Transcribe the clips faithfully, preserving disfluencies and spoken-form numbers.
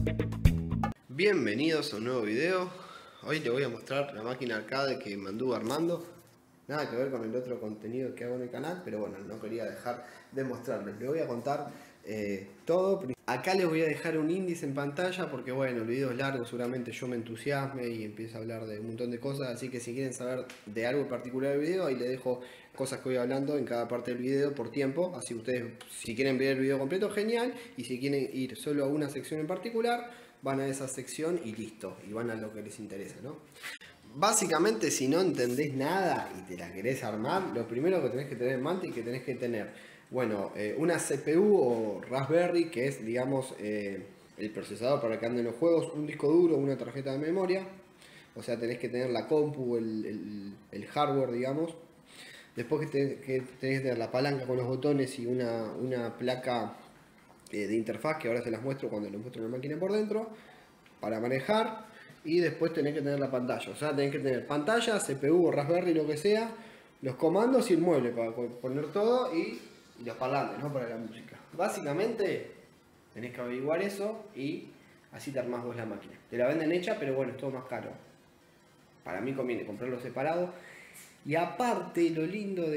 Bienvenidos a un nuevo video. Hoy les voy a mostrar la máquina arcade que me anduvo armando. Nada que ver con el otro contenido que hago en el canal, pero bueno, no quería dejar de mostrarles. Les voy a contar eh, todo. Acá les voy a dejar un índice en pantalla porque bueno, el video es largo, seguramente yo me entusiasme y empiezo a hablar de un montón de cosas. Así que si quieren saber de algo en particular del video, ahí les dejo cosas que voy hablando en cada parte del video por tiempo. Así ustedes, si quieren ver el video completo, genial. Y si quieren ir solo a una sección en particular, van a esa sección y listo. Y van a lo que les interesa, ¿no? Básicamente, si no entendés nada y te la querés armar, lo primero que tenés que tener en mente y que tenés que tener, bueno, eh, una C P U o Raspberry, que es, digamos, eh, el procesador para que anden los juegos, un disco duro, una tarjeta de memoria. O sea, tenés que tener la compu, el, el, el hardware, digamos. Después que, te, que tenés que tener la palanca con los botones y una, una placa eh, de interfaz, que ahora se las muestro cuando les muestro la máquina por dentro, para manejar. Y después tenés que tener la pantalla, o sea, tenés que tener pantalla, C P U o Raspberry, lo que sea, los comandos y el mueble para poner todo y, y los parlantes, ¿no? Para la música. Básicamente tenés que averiguar eso y así te armás vos la máquina. Te la venden hecha, pero bueno, es todo más caro. Para mí conviene comprarlo separado. Y aparte, lo lindo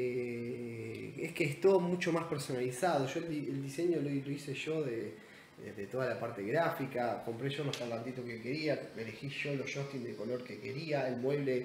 de es que es todo mucho más personalizado. Yo el, el diseño lo, lo hice yo de... de toda la parte gráfica, compré yo los parlantitos que quería, elegí yo los joysticks de color que quería, el mueble,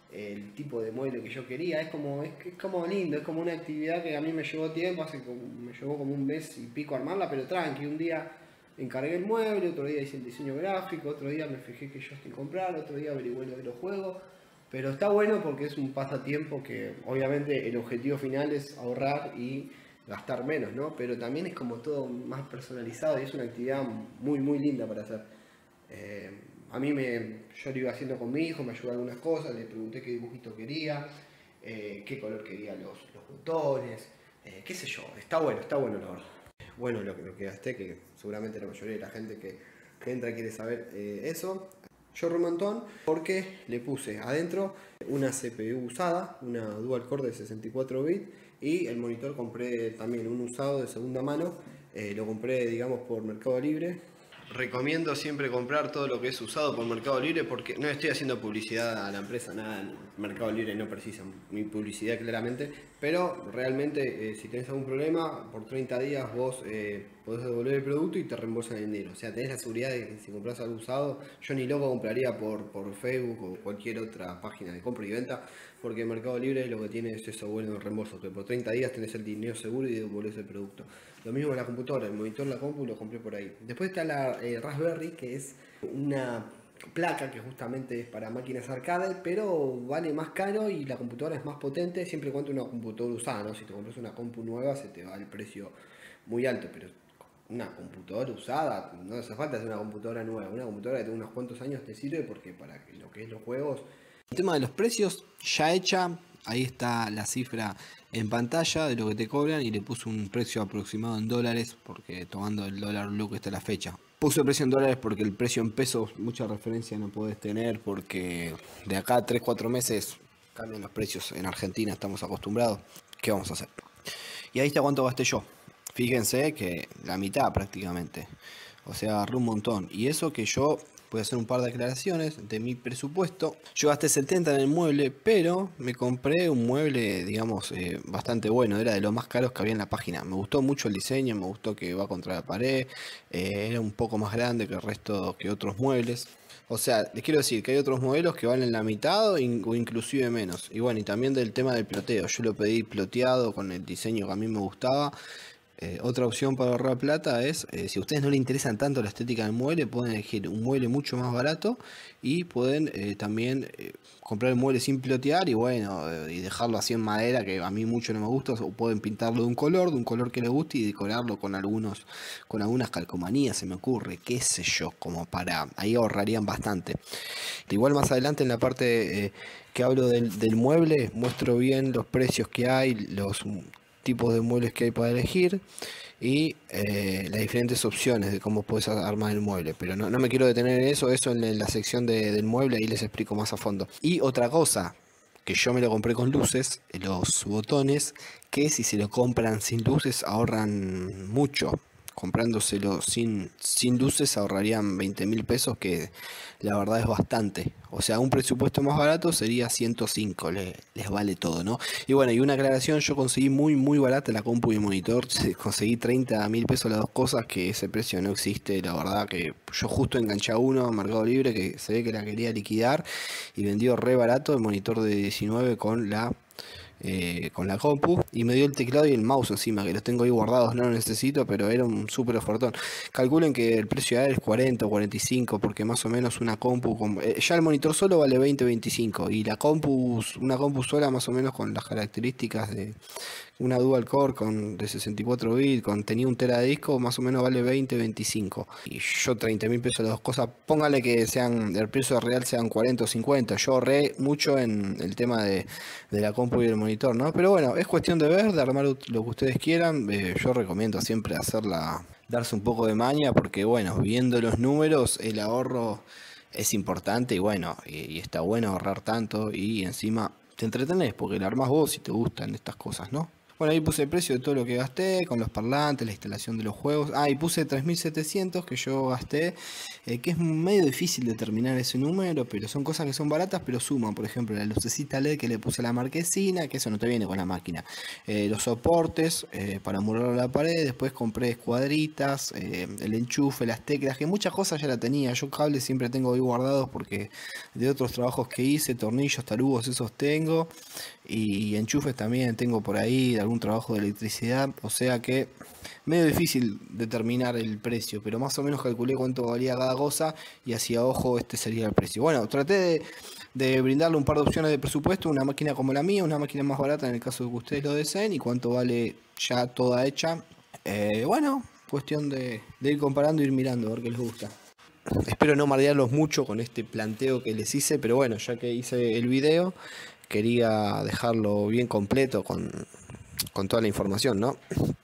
el tipo de mueble que yo quería, es como, es, es como lindo, es como una actividad que a mí me llevó tiempo, hace como, me llevó como un mes y pico armarla, pero tranqui, un día encargué el mueble, otro día hice el diseño gráfico, otro día me fijé qué joystick comprar, otro día averigué lo de los juegos, pero está bueno porque es un pasatiempo que obviamente el objetivo final es ahorrar y gastar menos, ¿no? Pero también es como todo más personalizado y es una actividad muy muy linda para hacer. Eh, a mí me, yo lo iba haciendo con mi hijo, me ayudó algunas cosas, le pregunté qué dibujito quería, eh, qué color quería los, los botones, eh, qué sé yo, está bueno, está bueno la verdad. Bueno, lo, lo que gasté, que seguramente la mayoría de la gente que, que entra quiere saber eh, eso. Yo ahorré un montón porque le puse adentro una C P U usada, una dual core de sesenta y cuatro bits, y el monitor compré también un usado de segunda mano, eh, lo compré digamos por Mercado Libre. Recomiendo siempre comprar todo lo que es usado por Mercado Libre porque no estoy haciendo publicidad a la empresa, nada, Mercado Libre no precisa mi publicidad claramente, pero realmente eh, si tenés algún problema, por treinta días vos eh, podés devolver el producto y te reembolsan el dinero, o sea, tenés la seguridad de que si compras algo usado, yo ni loco compraría por, por Facebook o cualquier otra página de compra y venta, porque Mercado Libre lo que tiene es eso bueno, el reembolso, que por treinta días tenés el dinero seguro y devolvés el producto. Lo mismo en la computadora, el monitor, la compu lo compré por ahí. Después está la eh, Raspberry, que es una placa que justamente es para máquinas arcade, pero vale más caro y la computadora es más potente siempre y cuando una computadora usada, ¿no? Si te compras una compu nueva se te va el precio muy alto, pero una computadora usada, no hace falta hacer una computadora nueva, una computadora que tenga unos cuantos años te sirve porque para lo que es los juegos. El tema de los precios ya hecha, ahí está la cifra en pantalla de lo que te cobran y le puse un precio aproximado en dólares porque tomando el dólar blue que está la fecha. Puse el precio en dólares porque el precio en pesos mucha referencia no podés tener porque de acá a tres cuatro meses cambian los precios. En Argentina estamos acostumbrados. ¿Qué vamos a hacer? Y ahí está cuánto gasté yo. Fíjense que la mitad prácticamente. O sea, agarré un montón. Y eso que yo voy a hacer un par de declaraciones de mi presupuesto. Yo gasté setenta en el mueble, pero me compré un mueble, digamos, eh, bastante bueno. Era de los más caros que había en la página. Me gustó mucho el diseño, me gustó que va contra la pared. Eh, era un poco más grande que el resto, que otros muebles. O sea, les quiero decir que hay otros modelos que valen la mitad o, in o inclusive menos. Y bueno, y también del tema del ploteo. Yo lo pedí ploteado con el diseño que a mí me gustaba. Eh, otra opción para ahorrar plata es, eh, si a ustedes no les interesan tanto la estética del mueble, pueden elegir un mueble mucho más barato y pueden eh, también eh, comprar el mueble sin plotear y bueno, eh, y dejarlo así en madera, que a mí mucho no me gusta, o pueden pintarlo de un color, de un color que les guste y decorarlo con algunos, con algunas calcomanías, se me ocurre, qué sé yo, como para, ahí ahorrarían bastante. Igual más adelante en la parte eh, que hablo del, del mueble, muestro bien los precios que hay, los tipos de muebles que hay para elegir y eh, las diferentes opciones de cómo puedes armar el mueble, pero no, no me quiero detener en eso, eso en la sección de, del mueble, ahí les explico más a fondo. Y otra cosa, que yo me lo compré con luces, los botones, que si se lo compran sin luces ahorran mucho. comprándoselo sin, sin luces ahorrarían veinte mil pesos, que la verdad es bastante. O sea, un presupuesto más barato sería ciento cinco, le- les vale todo, ¿no? Y bueno, y una aclaración, yo conseguí muy muy barata la compu y el monitor, se- conseguí treinta mil pesos las dos cosas, que ese precio no existe, la verdad que yo justo enganché a uno a Mercado Libre que se ve que la quería liquidar y vendió re barato el monitor de diecinueve con la eh, con la compu, y me dio el teclado y el mouse encima, que los tengo ahí guardados, no los necesito, pero era un súper ofertón. Calculen que el precio de es cuarenta o cuarenta y cinco, porque más o menos una compu, con- eh, ya el monitor solo vale veinte veinticinco, y la compu, una compu sola más o menos con las características de una dual core con de sesenta y cuatro bits, con tenía un tera de disco, más o menos vale veinte veinticinco. Y yo treinta mil pesos las dos cosas, póngale que sean, el precio real sean cuarenta o cincuenta. Yo ahorré mucho en el tema de, de la compu y el monitor, ¿no? Pero bueno, es cuestión de ver, de armar lo que ustedes quieran. Eh, yo recomiendo siempre hacerla, darse un poco de maña, porque bueno, viendo los números, el ahorro es importante y bueno, y, y está bueno ahorrar tanto y encima te entretenés porque la armás vos y te gustan estas cosas, ¿no? Bueno, ahí puse el precio de todo lo que gasté, con los parlantes, la instalación de los juegos. Ah, y puse tres mil setecientos que yo gasté, eh, que es medio difícil determinar ese número, pero son cosas que son baratas, pero suman. Por ejemplo, la lucecita L E D que le puse a la marquesina, que eso no te viene con la máquina. Eh, los soportes eh, para murarlo a la pared. Después compré escuadritas, eh, el enchufe, las teclas, que muchas cosas ya la tenía. Yo cables siempre tengo ahí guardados porque de otros trabajos que hice, tornillos, tarugos, esos tengo. Y enchufes también tengo por ahí, de algún trabajo de electricidad. O sea que medio difícil determinar el precio, pero más o menos calculé cuánto valía cada cosa y hacia ojo este sería el precio. Bueno, traté de, de brindarle un par de opciones de presupuesto, una máquina como la mía, una máquina más barata en el caso de que ustedes lo deseen, y cuánto vale ya toda hecha. Eh, bueno, cuestión de, de ir comparando, ir mirando, a ver qué les gusta. Espero no marearlos mucho con este planteo que les hice, pero bueno, ya que hice el video, quería dejarlo bien completo con, con toda la información, ¿no?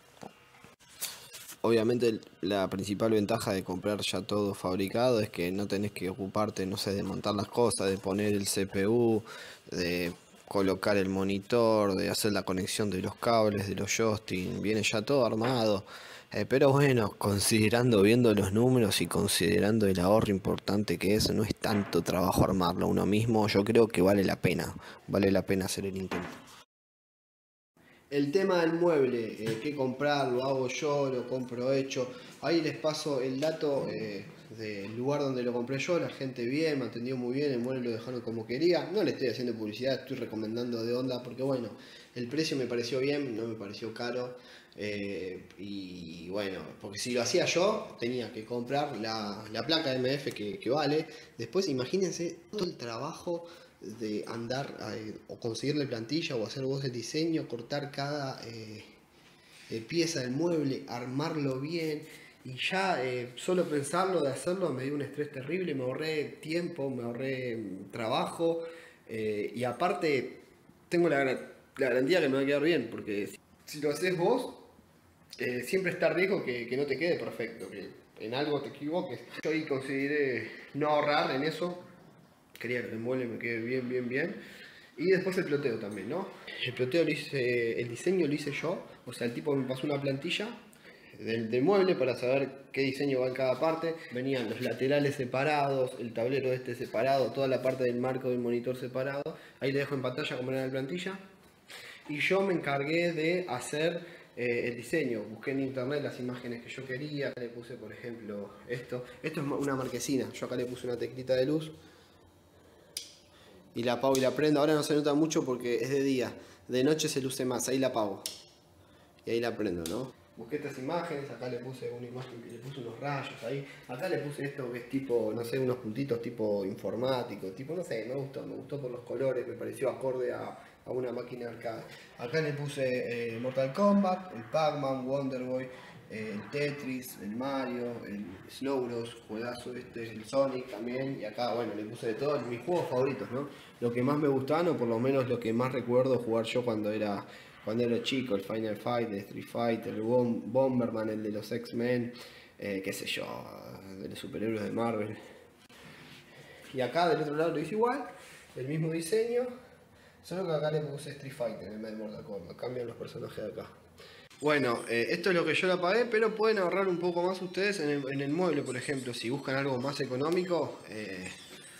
Obviamente la principal ventaja de comprar ya todo fabricado es que no tenés que ocuparte, no sé, de montar las cosas, de poner el C P U, de colocar el monitor, de hacer la conexión de los cables, de los joysticks, viene ya todo armado. Eh, pero bueno, considerando, viendo los números y considerando el ahorro importante que es, no es tanto trabajo armarlo uno mismo, yo creo que vale la pena, vale la pena hacer el intento. El tema del mueble, eh, qué comprar, lo hago yo, lo compro hecho. Ahí les paso el dato eh, del lugar donde lo compré yo, la gente bien, me atendió muy bien, el mueble lo dejaron como quería. No le estoy haciendo publicidad, estoy recomendando de onda porque bueno, el precio me pareció bien, no me pareció caro. Eh, y bueno, porque si lo hacía yo, tenía que comprar la, la placa M F que, que vale. Después imagínense todo el trabajo de andar eh, o conseguirle plantilla o hacer vos el diseño, cortar cada eh, eh, pieza del mueble, armarlo bien. Y ya eh, solo pensarlo de hacerlo me dio un estrés terrible, me ahorré tiempo, me ahorré mm, trabajo eh, y aparte tengo la, la garantía que me va a quedar bien, porque si, si lo haces vos, eh, siempre está el riesgo que, que no te quede perfecto, que en algo te equivoques. Yo ahí consideré no ahorrar en eso, quería que el mueble me quede bien, bien, bien. Y después el ploteo también, ¿no? El ploteo lo hice, el diseño lo hice yo, o sea, el tipo me pasó una plantilla del, del mueble para saber qué diseño va en cada parte. Venían los laterales separados, el tablero este separado, toda la parte del marco del monitor separado. Ahí le dejo en pantalla como era la plantilla. Y yo me encargué de hacer eh, el diseño. Busqué en internet las imágenes que yo quería. Acá le puse, por ejemplo, esto. Esto es una marquesina. Yo acá le puse una teclita de luz y la apago y la prendo. Ahora no se nota mucho porque es de día. De noche se luce más. Ahí la apago y ahí la prendo, ¿no? Busqué estas imágenes, acá le puse una imagen que le puse unos rayos ahí. Acá le puse esto que es tipo, no sé, unos puntitos tipo informático, tipo, no sé, me gustó, me gustó por los colores, me pareció acorde a, a una máquina arcade. Acá le puse eh, Mortal Kombat, el Pac-Man, Wonder Boy, eh, el Tetris, el Mario, el Snow Bros, juegazo este, el Sonic también, y acá, bueno, le puse de todo, mis juegos favoritos, ¿no? Lo que más me gustaban, o por lo menos lo que más recuerdo jugar yo cuando era cuando era chico, el Final Fight, el Street Fighter, el Bom Bomberman, el de los X-Men, eh, qué sé yo, de los superhéroes de Marvel. Y acá del otro lado lo hice igual, el mismo diseño, solo que acá le puse Street Fighter en vez de Mortal Kombat, cambian los personajes de acá. Bueno, eh, esto es lo que yo la pagué, pero pueden ahorrar un poco más ustedes en el, en el mueble, por ejemplo. Si buscan algo más económico, eh,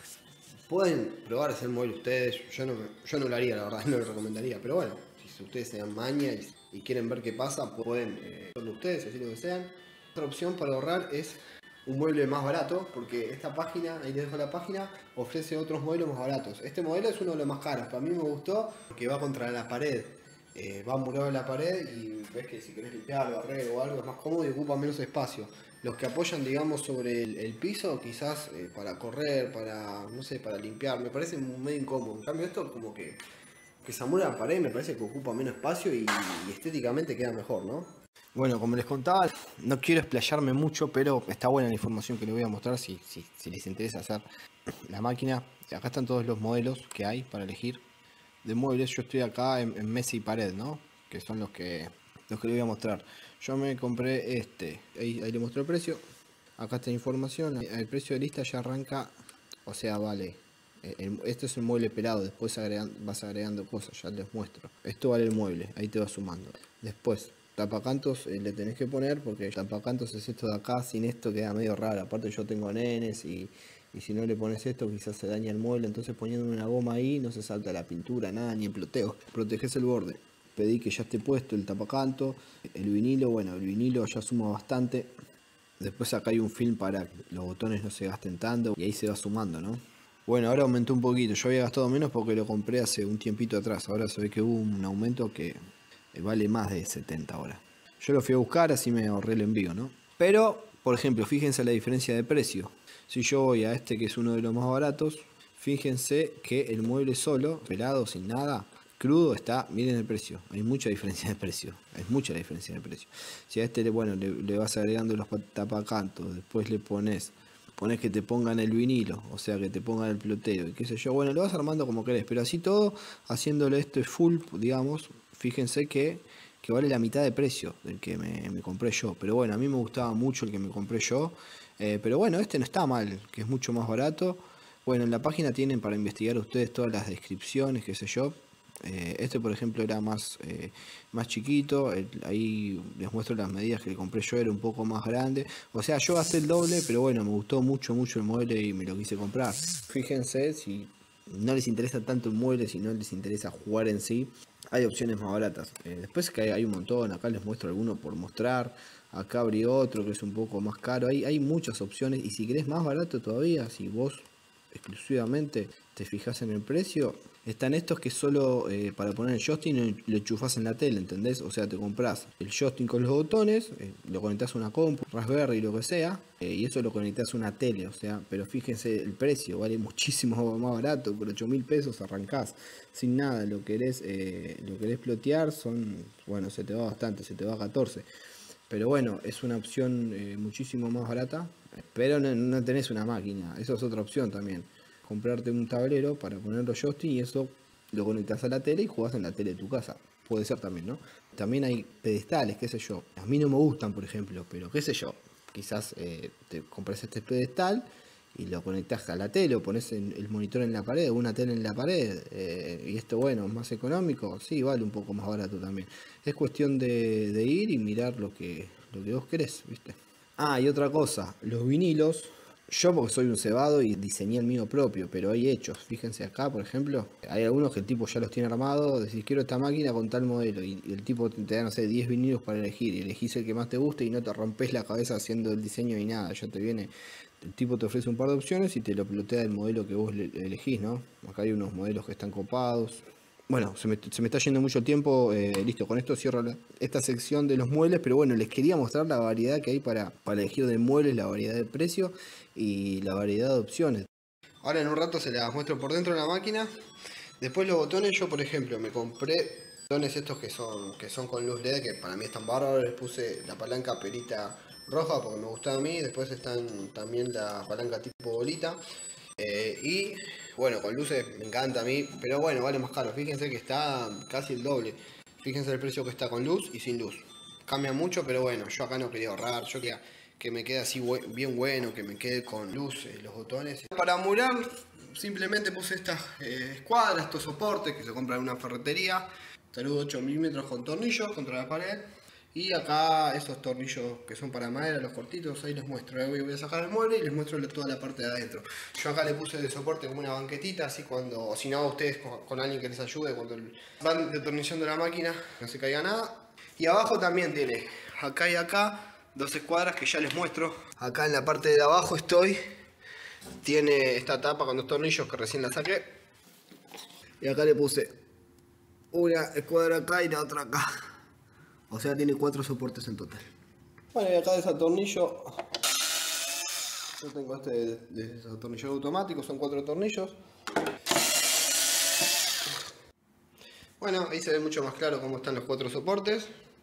pueden probar a hacer mueble ustedes. Yo no, yo no lo haría, la verdad, no lo recomendaría. Pero bueno, si ustedes se dan maña y, y quieren ver qué pasa, pueden eh, hacerlo ustedes, así lo desean. Otra opción para ahorrar es un mueble más barato, porque esta página, ahí les dejo la página, ofrece otros modelos más baratos. Este modelo es uno de los más caros, para mí me gustó porque va contra la pared. Eh, va murado en la pared y ves que si querés limpiar, barrer o algo es más cómodo y ocupa menos espacio. Los que apoyan, digamos, sobre el, el piso, quizás eh, para correr, para, no sé, para limpiar, me parece medio incómodo. En cambio esto como que, que se amura la pared, me parece que ocupa menos espacio y, y estéticamente queda mejor, ¿no? Bueno, como les contaba, no quiero explayarme mucho, pero está buena la información que les voy a mostrar si, si, si les interesa hacer la máquina. Acá están todos los modelos que hay para elegir de muebles. Yo estoy acá en, en mesa y pared, ¿no? Que son los que los que les voy a mostrar. Yo me compré este, ahí, ahí le muestro el precio. Acá está la información, el precio de lista ya arranca, o sea, vale. El, este es el mueble pelado, después agregan, vas agregando cosas, ya les muestro. Esto vale el mueble, ahí te va sumando. Después, tapacantos eh, le tenés que poner, porque tapacantos es esto de acá, sin esto queda medio raro. Aparte yo tengo nenes y, y si no le pones esto quizás se daña el mueble, entonces poniendo una goma ahí no se salta la pintura, nada, ni el ploteo. Proteges el borde. Pedí que ya esté puesto el tapacanto, el vinilo, bueno, el vinilo ya suma bastante. Después acá hay un film para que los botones no se gasten tanto y ahí se va sumando, ¿no? Bueno, ahora aumentó un poquito, yo había gastado menos porque lo compré hace un tiempito atrás, ahora se ve que hubo un aumento que vale más de setenta ahora. Yo lo fui a buscar, así me ahorré el envío, ¿no? Pero, por ejemplo, fíjense la diferencia de precio. Si yo voy a este que es uno de los más baratos, fíjense que el mueble solo, pelado, sin nada, crudo está, miren el precio, hay mucha diferencia de precio, hay mucha diferencia de precio. Si a este, bueno, le, le vas agregando los tapacantos, después le pones, pones que te pongan el vinilo, o sea, que te pongan el ploteo y qué sé yo, bueno, lo vas armando como querés, pero así todo, haciéndole esto full, digamos, fíjense que, que vale la mitad de precio del que me, me compré yo. Pero bueno, a mí me gustaba mucho el que me compré yo. Eh, pero bueno, este no está mal, que es mucho más barato. Bueno, en la página tienen para investigar ustedes todas las descripciones, qué sé yo. Eh, este por ejemplo era más, eh, más chiquito, el, ahí les muestro las medidas que le compré yo, era un poco más grande. O sea, yo gasté el doble, pero bueno, me gustó mucho, mucho el mueble y me lo quise comprar. Fíjense, si no les interesa tanto el mueble, si no les interesa jugar en sí, hay opciones más baratas. Eh, después que hay, hay un montón, acá les muestro alguno por mostrar. Acá abrí otro que es un poco más caro. Hay, hay muchas opciones y si querés más barato todavía, si vos exclusivamente te fijas en el precio, están estos que solo eh, para poner el joystick lo enchufás en la tele, ¿entendés? O sea, te compras el joystick con los botones, eh, lo conectás a una compu, Raspberry, lo que sea, eh, y eso lo conectás a una tele, o sea, pero fíjense el precio, vale muchísimo más barato, por ocho mil pesos arrancás sin nada, lo querés, eh, lo querés plotear, son, bueno, se te va bastante, se te va a catorce. Pero bueno, es una opción eh, muchísimo más barata, pero no, no tenés una máquina, eso es otra opción también. Comprarte un tablero para poner los joystick y eso lo conectas a la tele y jugás en la tele de tu casa. Puede ser también, ¿no? También hay pedestales, qué sé yo. A mí no me gustan, por ejemplo, pero qué sé yo. Quizás eh, te compras este pedestal y lo conectas a la tele o pones el monitor en la pared o una tele en la pared. Eh, y esto, bueno, es más económico. Sí, vale un poco más barato también. Es cuestión de, de ir y mirar lo que, lo que vos querés, ¿viste? Ah, y otra cosa, los vinilos. Yo porque soy un cebado y diseñé el mío propio, pero hay hechos. Fíjense acá, por ejemplo, hay algunos que el tipo ya los tiene armados. Decís, quiero esta máquina con tal modelo. Y el tipo te da, no sé, diez vinilos para elegir. Y elegís el que más te guste y no te rompes la cabeza haciendo el diseño ni nada. Ya te viene, el tipo te ofrece un par de opciones y te lo plotea el modelo que vos elegís, ¿no? Acá hay unos modelos que están copados. Bueno, se me, se me está yendo mucho tiempo, eh, listo, con esto cierro la, esta sección de los muebles, pero bueno, les quería mostrar la variedad que hay para, para elegir de muebles, la variedad de precio y la variedad de opciones. Ahora en un rato se las muestro por dentro de la máquina. Después los botones, yo por ejemplo me compré botones estos que son, que son con luz L E D, que para mí están bárbaros, les puse la palanca perita roja porque me gustaba a mí, después están también la palanca tipo bolita. Eh, y bueno, con luces me encanta a mí, pero bueno, vale más caro. Fíjense que está casi el doble. Fíjense el precio que está con luz y sin luz. Cambia mucho, pero bueno, yo acá no quería ahorrar. Yo quería que me quede así bien bueno, que me quede con luz eh, los botones. Para murar, simplemente puse estas eh, escuadras, estos soportes que se compran en una ferretería. Tarugo ocho milímetros con tornillos contra la pared. Y acá esos tornillos que son para madera, los cortitos, ahí les muestro. Ahora voy a sacar el mueble y les muestro toda la parte de adentro. Yo acá le puse de soporte como una banquetita, así cuando, o si no, ustedes con, con alguien que les ayude cuando van detornillando la máquina, no se caiga nada. Y abajo también tiene, acá y acá, dos escuadras que ya les muestro. Acá en la parte de abajo estoy, tiene esta tapa con dos tornillos que recién la saqué. Y acá le puse una escuadra acá y la otra acá. O sea, tiene cuatro soportes en total. Bueno, y acá desatornillo. Yo tengo este desatornillador automático, son cuatro tornillos. Bueno, ahí se ve mucho más claro cómo están los cuatro soportes.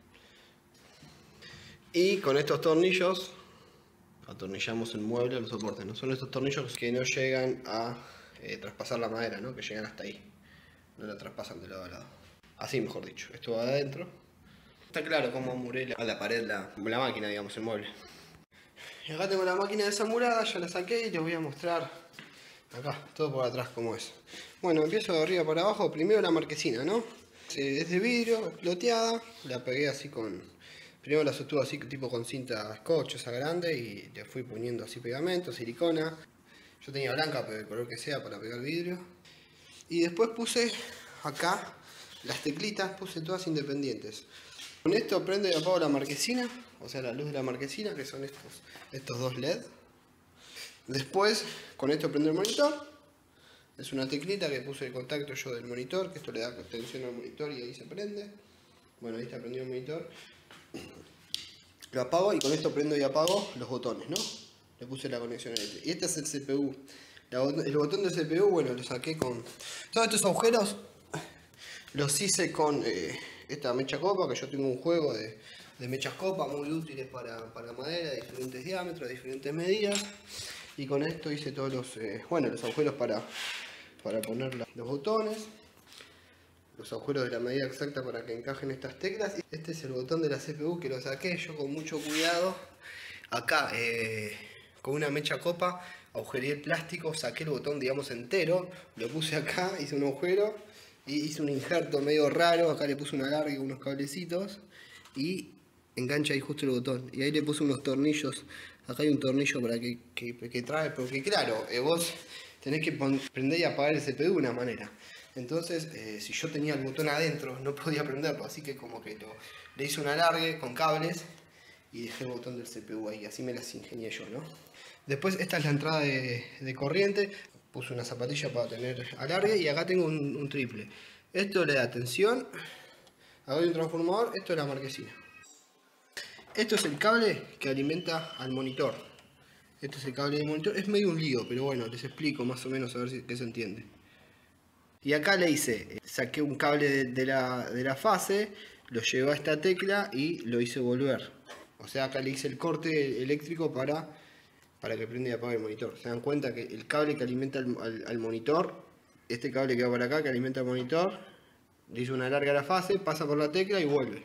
Y con estos tornillos atornillamos el mueble a los soportes, ¿no? Son estos tornillos que no llegan a eh, traspasar la madera, ¿no? Que llegan hasta ahí. No la traspasan de lado a lado. Así, mejor dicho. Esto va adentro. Está claro cómo amuré a la pared la, la máquina, digamos, el mueble. Y acá tengo la máquina desamurada, ya la saqué y les voy a mostrar acá, todo por atrás cómo es. Bueno, empiezo de arriba para abajo, primero la marquesina, ¿no? Es de vidrio, exploteada, la pegué así con... Primero la sostuve así tipo con cinta scotch, esa grande, y le fui poniendo así pegamento, silicona. Yo tenía blanca, pero el color que sea para pegar vidrio. Y después puse acá las teclitas, puse todas independientes. Con esto prendo y apago la marquesina, o sea la luz de la marquesina, que son estos, estos dos L E D. Después, con esto prendo el monitor. Es una teclita que puse el contacto yo del monitor, que esto le da tensión al monitor y ahí se prende. Bueno, ahí está prendido el monitor. Lo apago y con esto prendo y apago los botones, ¿no? Le puse la conexión eléctrica. Y este es el C P U. La, el botón del C P U, bueno, lo saqué con... Todos estos agujeros los hice con... Eh, esta mecha copa, que yo tengo un juego de, de mechas copa muy útiles para, para madera, de diferentes diámetros, de diferentes medidas. Y con esto hice todos los, eh, bueno, los agujeros para, para poner la, los botones. Los agujeros de la medida exacta para que encajen estas teclas. Este es el botón de la C P U que lo saqué yo con mucho cuidado. Acá, eh, con una mecha copa, agujeré el plástico, saqué el botón, digamos, entero. Lo puse acá, hice un agujero. Y hice un injerto medio raro, acá le puse una larga y unos cablecitos y engancha ahí justo el botón. Y ahí le puse unos tornillos, acá hay un tornillo para que, que, que trae, porque claro, eh, vos tenés que prender y apagar el C P U de una manera. Entonces, eh, si yo tenía el botón adentro, no podía prenderlo, así que como que lo, le hice un alargue con cables y dejé el botón del C P U ahí, así me las ingenié yo, ¿no? Después esta es la entrada de, de corriente. Puse una zapatilla para tener alargue y acá tengo un, un triple. Esto le da tensión. Acá hay un transformador. Esto es la marquesina. Esto es el cable que alimenta al monitor. Esto es el cable del monitor. Es medio un lío, pero bueno, les explico más o menos a ver si qué se entiende. Y acá le hice, saqué un cable de, de, la, de la fase, lo llevé a esta tecla y lo hice volver. O sea, acá le hice el corte eléctrico para... para que prenda y apague el monitor. Se dan cuenta que el cable que alimenta al, al, al monitor, este cable que va para acá, que alimenta al monitor, le hizo una larga a la fase, pasa por la tecla y vuelve.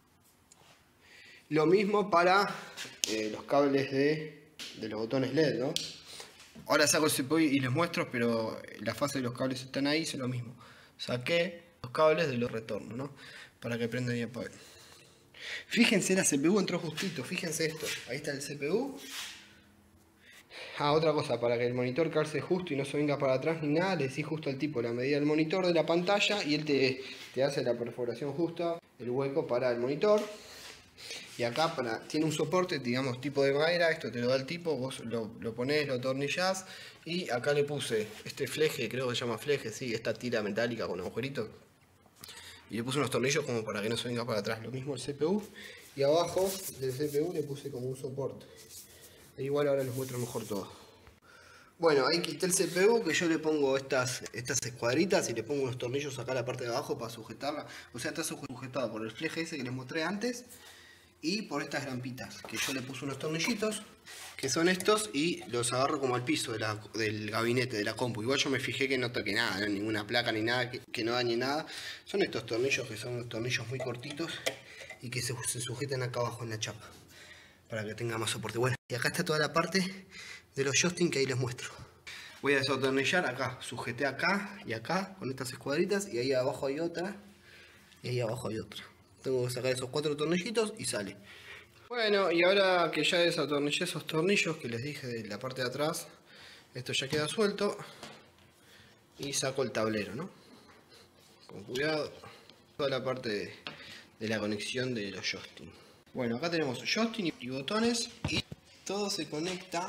Lo mismo para eh, los cables de, de los botones L E D, ¿no? Ahora saco el C P U y les muestro, pero la fase de los cables están ahí, es lo mismo. Saqué los cables de los retornos, ¿no? Para que prendan y apaguen. Fíjense, la C P U entró justito, fíjense esto. Ahí está el C P U. Ah, otra cosa, para que el monitor calce justo y no se venga para atrás ni nada, le decís justo al tipo la medida del monitor de la pantalla y él te, te hace la perforación justa, el hueco para el monitor. Y acá para, tiene un soporte, digamos, tipo de madera, esto te lo da el tipo, vos lo, lo ponés, lo atornillás y acá le puse este fleje, creo que se llama fleje, sí, esta tira metálica con agujeritos. Y le puse unos tornillos como para que no se venga para atrás, lo mismo el C P U. Y abajo del C P U le puse como un soporte. Igual ahora les muestro mejor todo. Bueno, ahí quité el C P U, que yo le pongo estas, estas escuadritas y le pongo unos tornillos acá a la parte de abajo para sujetarla. O sea, está sujetado por el fleje ese que les mostré antes y por estas grampitas, que yo le puse unos tornillitos, que son estos, y los agarro como al piso de la, del gabinete, de la compu. Igual yo me fijé que no toque nada, ¿no? Ninguna placa ni nada, que, que no dañe nada. Son estos tornillos que son unos tornillos muy cortitos y que se, se sujetan acá abajo en la chapa, para que tenga más soporte. Bueno, y acá está toda la parte de los joystick que ahí les muestro. Voy a desatornillar acá, sujeté acá y acá con estas escuadritas y ahí abajo hay otra y ahí abajo hay otra. Tengo que sacar esos cuatro tornillitos y sale. Bueno, y ahora que ya desatornillé esos tornillos que les dije de la parte de atrás, esto ya queda suelto. Y saco el tablero, ¿no? Con cuidado. Toda la parte de, de la conexión de los joystick. Bueno, acá tenemos joystick y botones. Y todo se conecta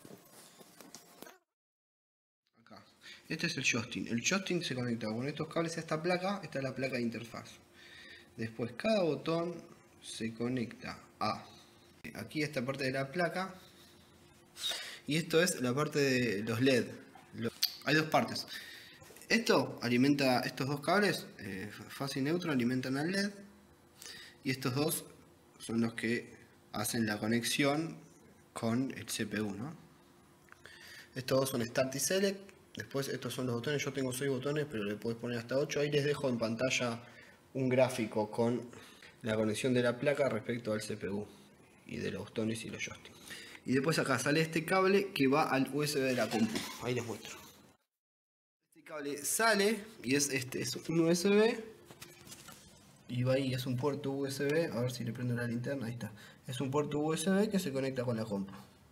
acá. Este es el joystick. El joystick se conecta con estos cables a esta placa. Esta es la placa de interfaz. Después cada botón se conecta a aquí esta parte de la placa. Y esto es la parte de los L E D. Hay dos partes. Esto alimenta, estos dos cables, eh, fase y neutro, alimentan al L E D. Y estos dos son los que hacen la conexión con el C P U, ¿no? Estos dos son Start y Select. Después estos son los botones. Yo tengo seis botones, pero le podés poner hasta ocho. Ahí les dejo en pantalla un gráfico con la conexión de la placa respecto al C P U y de los botones y los joysticks. Y después acá sale este cable que va al U S B de la compu. Ahí les muestro. Este cable sale y es este, es un U S B. Y va ahí, es un puerto U S B. A ver si le prendo la linterna, ahí está. Es un puerto U S B que se conecta con la compu.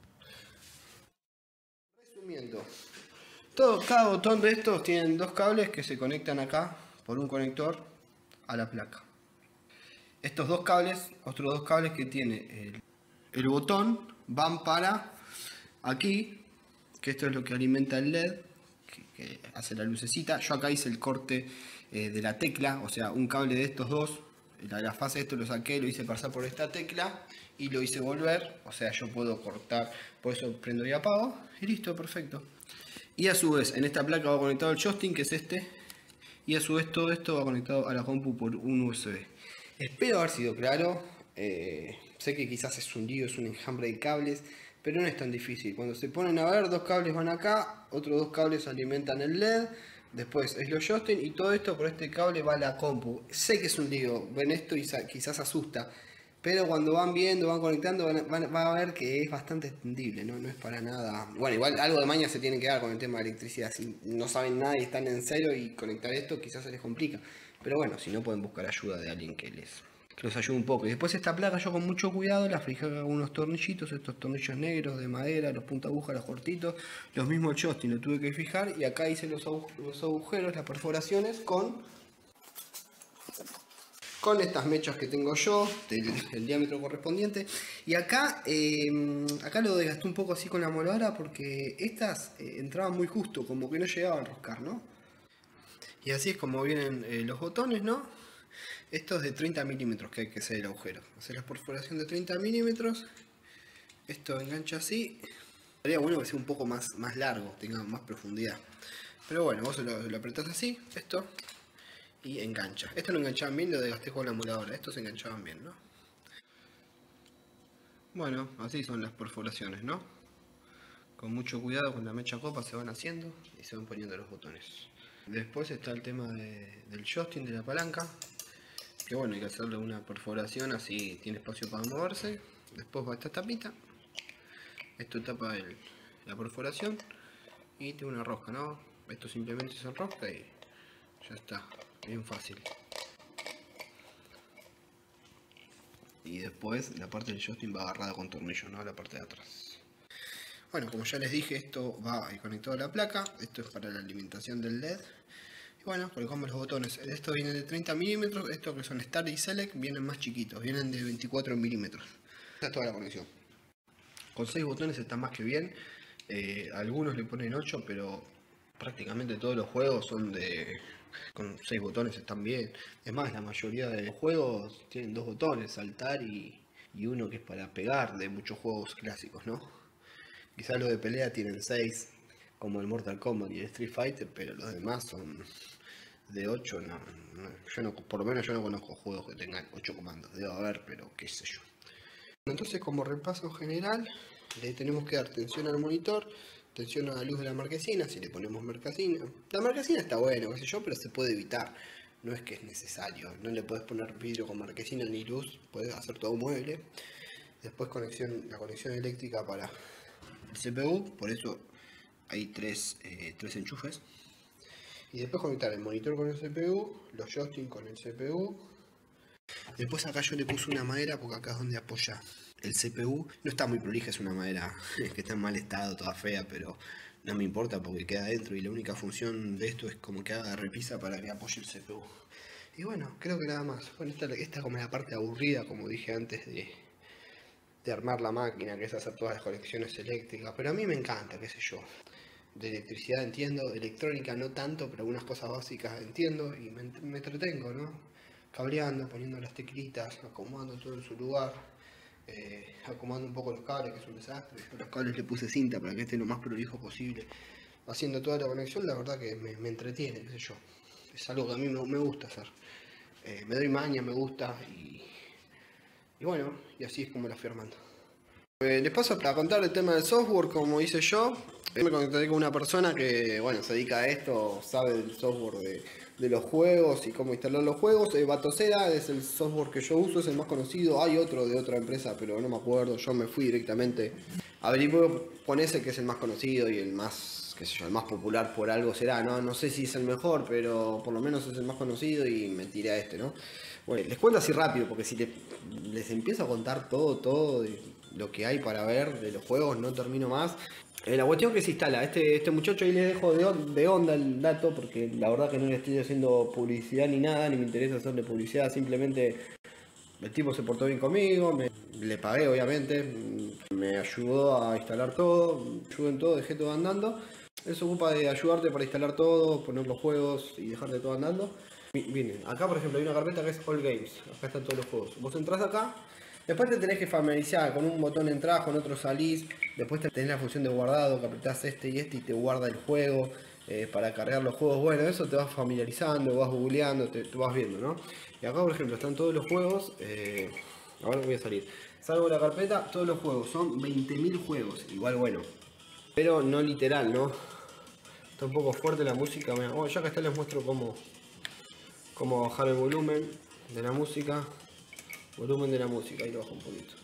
Resumiendo, todo, cada botón de estos tienen dos cables que se conectan acá por un conector a la placa. Estos dos cables, otros dos cables que tiene el, el botón, van para aquí, que esto es lo que alimenta el L E D, que, que hace la lucecita. Yo acá hice el corte eh, de la tecla, o sea, un cable de estos dos, la, la fase de esto lo saqué, lo hice pasar por esta tecla y lo hice volver, o sea, yo puedo cortar, por eso prendo y apago, y listo, perfecto. Y a su vez, en esta placa va conectado el joystick, que es este, y a su vez todo esto va conectado a la compu por un U S B. Espero haber sido claro, eh, sé que quizás es un lío, es un enjambre de cables, pero no es tan difícil. Cuando se ponen a ver, dos cables van acá, otros dos cables alimentan el L E D, después es los joystick y todo esto por este cable va a la compu. Sé que es un lío, ven esto y quizás asusta, pero cuando van viendo, van conectando, van, van, van a ver que es bastante extendible, ¿no? No es para nada. Bueno, igual algo de maña se tiene que dar con el tema de electricidad. Si no saben nada y están en cero y conectar esto, quizás se les complica. Pero bueno, si no, pueden buscar ayuda de alguien que les, que los ayude un poco. Y después esta placa yo con mucho cuidado la fijé con unos tornillitos, estos tornillos negros de madera, los punta aguja, los cortitos. Los mismos joystick lo tuve que fijar y acá hice los, agu los agujeros, las perforaciones con... con estas mechas que tengo yo, del, del diámetro correspondiente. Y acá, eh, acá lo desgasté un poco así con la moladora porque estas eh, entraban muy justo, como que no llegaban a enroscar, ¿no? Y así es como vienen eh, los botones, ¿no? Esto es de treinta milímetros que hay que hacer el agujero. Hacer la perforación de treinta milímetros. Esto engancha así. Sería bueno que sea un poco más, más largo, tenga más profundidad. Pero bueno, vos lo, lo apretás así, esto, y engancha. Esto lo enganchaban bien, lo desgasté con la emuladora. Estos se enganchaban bien, ¿no? Bueno, así son las perforaciones, ¿no? Con mucho cuidado con la mecha copa se van haciendo y se van poniendo los botones. Después está el tema de, del joystick, de la palanca. Que bueno, hay que hacerle una perforación así tiene espacio para moverse. Después va esta tapita. Esto tapa el, la perforación. Y tiene una rosca, ¿no? Esto simplemente se enrosca y ya está. Bien fácil. Y después la parte del joystick va agarrada con tornillos, ¿no? La parte de atrás. Bueno, como ya les dije, esto va conectado a la placa. Esto es para la alimentación del L E D. Y bueno, colocamos los botones. Estos vienen de treinta milímetros. Estos que son Start y Select vienen más chiquitos. Vienen de veinticuatro milímetros. Esta es toda la conexión. Con seis botones está más que bien. Eh, algunos le ponen ocho, pero prácticamente todos los juegos son de... con seis botones están bien. Es más, la mayoría de los juegos tienen dos botones, saltar y, y uno que es para pegar, de muchos juegos clásicos, ¿no? Quizás los de pelea tienen seis, como el Mortal Kombat y el Street Fighter, pero los demás son de ocho. No, no, yo no, por lo menos yo no conozco juegos que tengan ocho comandos. Debe haber, pero qué sé yo. Entonces, como repaso general, le tenemos que dar tensión al monitor, tensión a la luz de la marquesina, si le ponemos marquesina. La marquesina está bueno, qué sé yo, pero se puede evitar. No es que es necesario. No le puedes poner vidrio con marquesina ni luz, puedes hacer todo un mueble. Después conexión, la conexión eléctrica para el C P U, por eso hay tres, eh, tres enchufes. Y después conectar el monitor con el C P U, los joysticks con el C P U Después acá yo le puse una madera porque acá es donde apoya el C P U. No está muy prolija, es una madera que está en mal estado, toda fea, pero no me importa porque queda adentro y la única función de esto es como que haga repisa para que apoye el C P U. Y bueno, creo que nada más. Bueno, esta, esta es como la parte aburrida, como dije antes, de, de armar la máquina, que es hacer todas las conexiones eléctricas. Pero a mí me encanta, qué sé yo. De electricidad entiendo, de electrónica no tanto, pero algunas cosas básicas entiendo y me, me entretengo, ¿no? Cableando, poniendo las teclitas, acomodando todo en su lugar, eh, acomodando un poco los cables, que es un desastre. A los cables le puse cinta para que esté lo más prolijo posible. Haciendo toda la conexión, la verdad que me, me entretiene, qué sé yo. Es algo que a mí me, me gusta hacer. Eh, me doy maña, me gusta y, y bueno, y así es como la fui armando. Eh, les paso a contar el tema del software como hice yo. Me conecté con una persona que, bueno, se dedica a esto, sabe del software de, de los juegos y cómo instalar los juegos. Eh, Batocera es el software que yo uso, es el más conocido. Hay otro de otra empresa, pero no me acuerdo. Yo me fui directamente a averiguar con ese que es el más conocido y el más, qué sé yo, el más popular por algo será. No, no sé si es el mejor, pero por lo menos es el más conocido y me tiré a este, ¿no? Bueno, les cuento así rápido, porque si les, les empiezo a contar todo, todo de lo que hay para ver de los juegos, no termino más. Eh, la cuestión que se instala, este, este muchacho ahí le dejo de, on, de onda el dato, porque la verdad que no le estoy haciendo publicidad ni nada, ni me interesa hacerle publicidad, simplemente el tipo se portó bien conmigo, me, le pagué obviamente, me ayudó a instalar todo, ayudó en todo, dejé todo andando. Él se ocupa de ayudarte para instalar todo, poner los juegos y dejarte todo andando. Viene, acá por ejemplo hay una carpeta que es All Games, acá están todos los juegos. Vos entras acá, después te tenés que familiarizar con un botón entrás, con otro salís, después tenés la función de guardado, que apretás este y este y te guarda el juego eh, para cargar los juegos. Bueno, eso te vas familiarizando, vas googleando, te, te vas viendo, ¿no? Y acá por ejemplo están todos los juegos, eh, ahora voy a salir. Salgo de la carpeta, todos los juegos, son veinte mil juegos, igual bueno, pero no literal, ¿no? Está un poco fuerte la música, oh, ya que está les muestro cómo... cómo bajar el volumen de la música, volumen de la música, ahí lo bajo un poquito,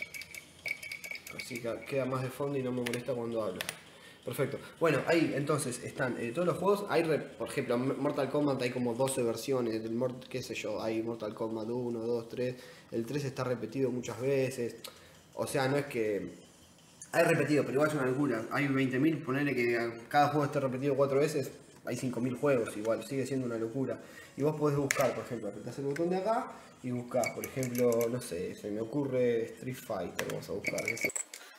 así que queda más de fondo y no me molesta cuando hablo. Perfecto, bueno, ahí entonces están eh, todos los juegos, hay por ejemplo Mortal Kombat hay como doce versiones, del Mort qué sé yo, hay Mortal Kombat uno, dos, tres, el tres está repetido muchas veces, o sea, no es que hay repetido, pero igual es una locura, hay veinte mil, ponerle que cada juego esté repetido cuatro veces, hay cinco mil juegos, igual, sigue siendo una locura. Y vos podés buscar, por ejemplo, apretás el botón de acá y buscás, por ejemplo, no sé, se me ocurre Street Fighter, vamos a buscar eso.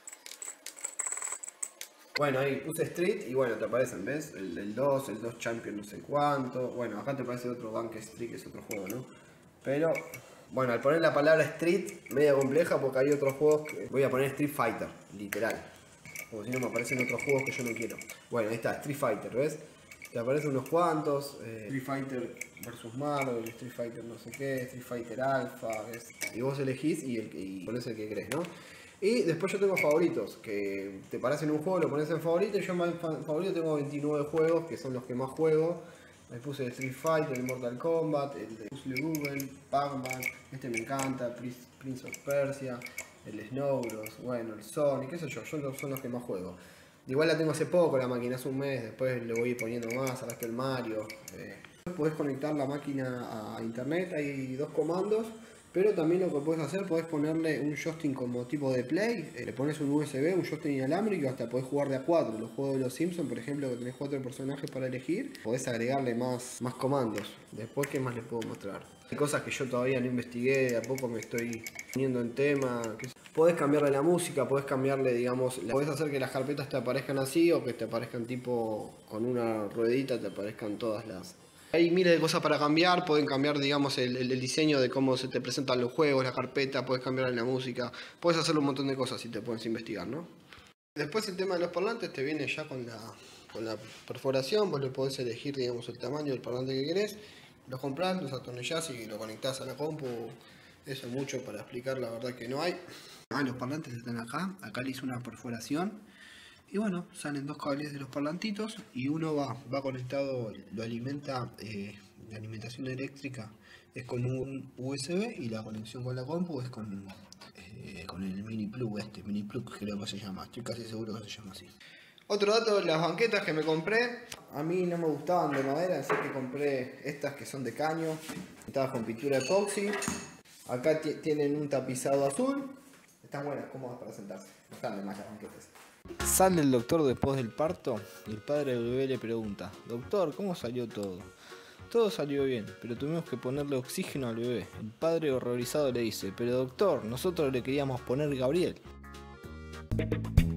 Bueno, ahí puse Street y bueno, te aparecen, ¿ves? El, el dos, el dos Champion no sé cuánto. Bueno, acá te aparece otro Bank Street, que es otro juego, ¿no? Pero, bueno, al poner la palabra Street, media compleja porque hay otros juegos que... Voy a poner Street Fighter, literal. Como si no me aparecen otros juegos que yo no quiero. Bueno, ahí está, Street Fighter, ¿ves? Te aparecen unos cuantos, eh, Street Fighter versus Marvel, Street Fighter no sé qué, Street Fighter Alpha, ¿ves? Y vos elegís y, el, y pones el que querés, ¿no? Y después yo tengo favoritos, que te parás en un juego, lo pones en favorito, y yo en favorito tengo veintinueve juegos, que son los que más juego. Me puse el Street Fighter, el Mortal Kombat, el de Puzzle Google, Pac-Man, este me encanta, Prince of Persia, el Snow Bros, bueno, el Sonic, qué sé yo, yo son los que más juego. Igual la tengo hace poco, la máquina hace un mes, después le voy poniendo más, ahora está el Mario. Eh. Podés conectar la máquina a internet, hay dos comandos, pero también lo que puedes hacer, podés ponerle un joystick como tipo de play, eh, le pones un U S B, un joystick inalámbrico, hasta podés jugar de a cuatro. Los juegos de los Simpsons, por ejemplo, que tenés cuatro personajes para elegir, podés agregarle más, más comandos. Después, ¿qué más les puedo mostrar? Hay cosas que yo todavía no investigué, de a poco me estoy poniendo en tema. Podés cambiarle la música, podés cambiarle, digamos, la... podés hacer que las carpetas te aparezcan así o que te aparezcan tipo con una ruedita, te aparezcan todas las... Hay miles de cosas para cambiar, pueden cambiar, digamos, el, el, el diseño de cómo se te presentan los juegos, la carpeta, puedes cambiar la música, puedes hacer un montón de cosas si te puedes investigar, ¿no? Después el tema de los parlantes te viene ya con la, con la perforación, vos le podés elegir, digamos, el tamaño del parlante que querés, los comprás, los atornillás y lo conectás a la compu, eso es mucho para explicar, la verdad que no hay. Ah, los parlantes están acá, acá le hice una perforación y bueno, salen dos cables de los parlantitos y uno va, va conectado, lo alimenta, eh, la alimentación eléctrica es con un U S B y la conexión con la compu es con, eh, con el mini plug este, mini plug creo que se llama, estoy casi seguro que se llama así. Otro dato, las banquetas que me compré, a mí no me gustaban de madera, así que compré estas que son de caño, pintadas con pintura epoxi. Acá tienen un tapizado azul. Están buenas, cómodas para sentarse. No están de más las banquetas. Sale el doctor después del parto y el padre del bebé le pregunta: doctor, ¿cómo salió todo? Todo salió bien, pero tuvimos que ponerle oxígeno al bebé. El padre horrorizado le dice: pero doctor, nosotros le queríamos poner Gabriel.